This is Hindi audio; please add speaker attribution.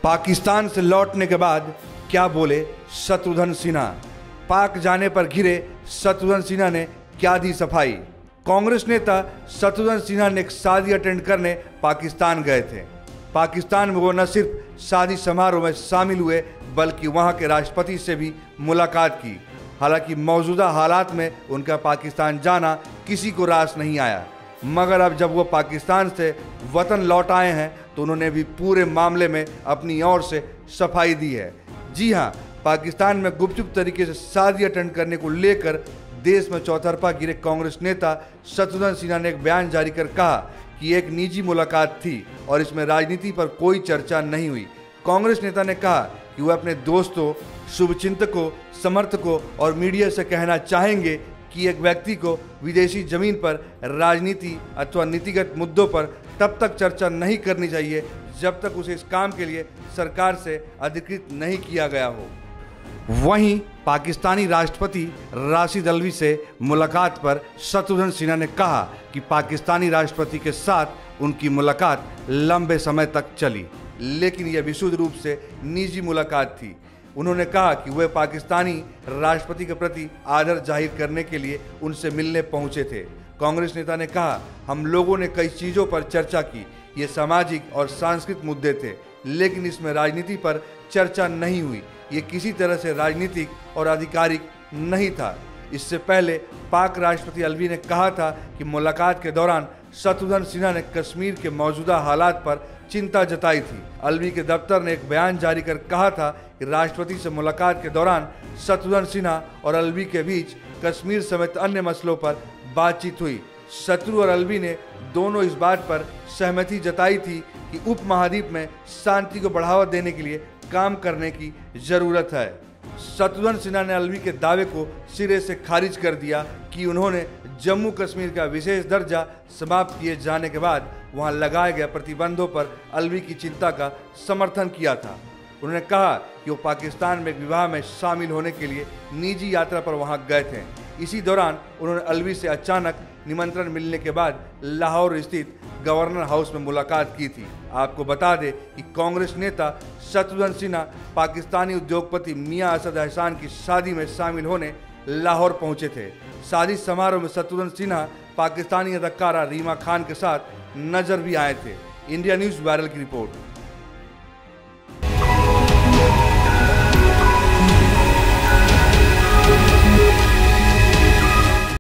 Speaker 1: पाकिस्तान से लौटने के बाद क्या बोले शत्रुघ्न सिन्हा। पाक जाने पर घिरे शत्रुघ्न सिन्हा ने क्या दी सफाई। कांग्रेस नेता शत्रुघ्न सिन्हा ने एक शादी अटेंड करने पाकिस्तान गए थे। पाकिस्तान में वो न सिर्फ शादी समारोह में शामिल हुए बल्कि वहां के राष्ट्रपति से भी मुलाकात की। हालांकि मौजूदा हालात में उनका पाकिस्तान जाना किसी को रास नहीं आया, मगर अब जब वो पाकिस्तान से वतन लौट आए हैं तो उन्होंने भी पूरे मामले में अपनी ओर से सफाई दी है। जी हां, पाकिस्तान में गुपचुप तरीके से शादी अटेंड करने को लेकर देश में चौतरफा गिरे कांग्रेस नेता शत्रुघ्न सिन्हा ने एक बयान जारी कर कहा कि एक निजी मुलाकात थी और इसमें राजनीति पर कोई चर्चा नहीं हुई। कांग्रेस नेता ने कहा कि वह अपने दोस्तों, शुभचिंतकों, समर्थकों और मीडिया से कहना चाहेंगे कि एक व्यक्ति को विदेशी जमीन पर राजनीति अथवा नीतिगत मुद्दों पर तब तक चर्चा नहीं करनी चाहिए जब तक उसे इस काम के लिए सरकार से अधिकृत नहीं किया गया हो। वहीं पाकिस्तानी राष्ट्रपति राशिद अल्वी से मुलाकात पर शत्रुघ्न सिन्हा ने कहा कि पाकिस्तानी राष्ट्रपति के साथ उनकी मुलाकात लंबे समय तक चली, लेकिन यह विशुद्ध रूप से निजी मुलाकात थी। उन्होंने कहा कि वे पाकिस्तानी राष्ट्रपति के प्रति आदर जाहिर करने के लिए उनसे मिलने पहुंचे थे। कांग्रेस नेता ने कहा, हम लोगों ने कई चीज़ों पर चर्चा की, ये सामाजिक और सांस्कृतिक मुद्दे थे, लेकिन इसमें राजनीति पर चर्चा नहीं हुई। ये किसी तरह से राजनीतिक और आधिकारिक नहीं था। इससे पहले पाक राष्ट्रपति अल्वी ने कहा था कि मुलाकात के दौरान शत्रुघ्न सिन्हा ने कश्मीर के मौजूदा हालात पर चिंता जताई थी। अल्वी के दफ्तर ने एक बयान जारी कर कहा था कि राष्ट्रपति से मुलाकात के दौरान शत्रुघ्न सिन्हा और अल्वी के बीच कश्मीर समेत अन्य मसलों पर बातचीत हुई। शत्रु और अल्वी ने दोनों इस बात पर सहमति जताई थी कि उपमहाद्वीप में शांति को बढ़ावा देने के लिए काम करने की जरूरत है। शत्रुघ्न सिन्हा ने अल्वी के दावे को सिरे से खारिज कर दिया कि उन्होंने जम्मू कश्मीर का विशेष दर्जा समाप्त किए जाने के बाद वहां लगाए गए प्रतिबंधों पर अल्वी की चिंता का समर्थन किया था। उन्होंने कहा कि वो पाकिस्तान में एक विवाह में शामिल होने के लिए निजी यात्रा पर वहां गए थे। इसी दौरान उन्होंने अल्वी से अचानक निमंत्रण मिलने के बाद लाहौर स्थित गवर्नर हाउस में मुलाकात की थी। आपको बता दें कि कांग्रेस नेता शत्रुघ्न सिन्हा पाकिस्तानी उद्योगपति मियां असद एहसान की शादी में शामिल होने लाहौर पहुंचे थे। शादी समारोह में शत्रुघ्न सिन्हा पाकिस्तानी अदाकारा रीमा खान के साथ नजर भी आए थे। इंडिया न्यूज़ वायरल की रिपोर्ट।